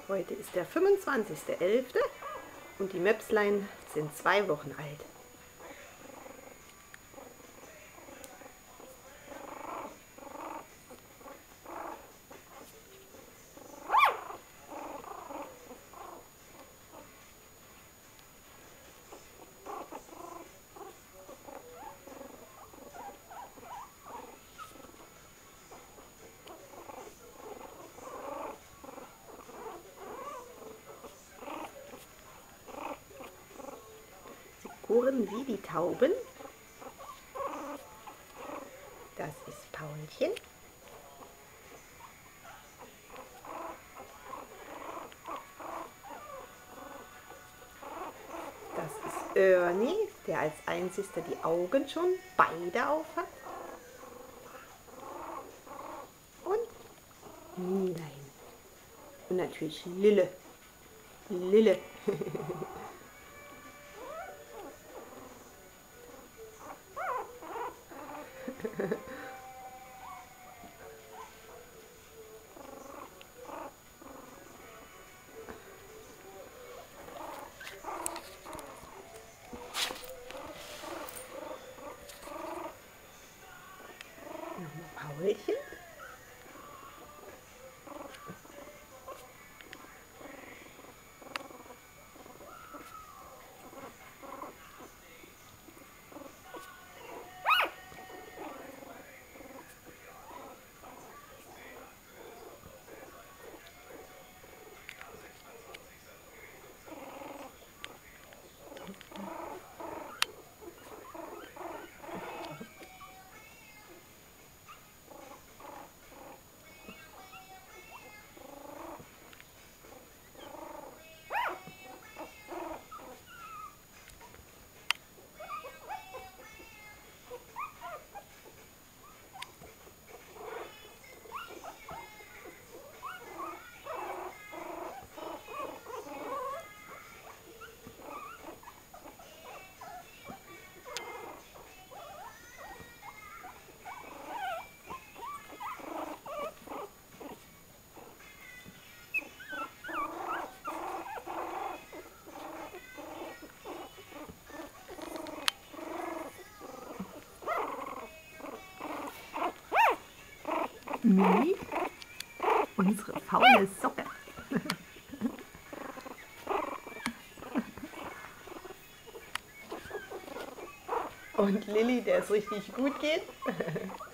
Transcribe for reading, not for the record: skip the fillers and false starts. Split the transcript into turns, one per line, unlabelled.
Heute ist der 25.11. und die Möpslein sind 2 Wochen alt. Kurren wie die Tauben. Das ist Paulchen. Das ist Ernie, der als einzigster die Augen schon beide auf hat. Und Nielein. Und natürlich Lille. Lille. Paulchen. Milli, unsere faule Socke. Und Lilli, der es richtig gut geht.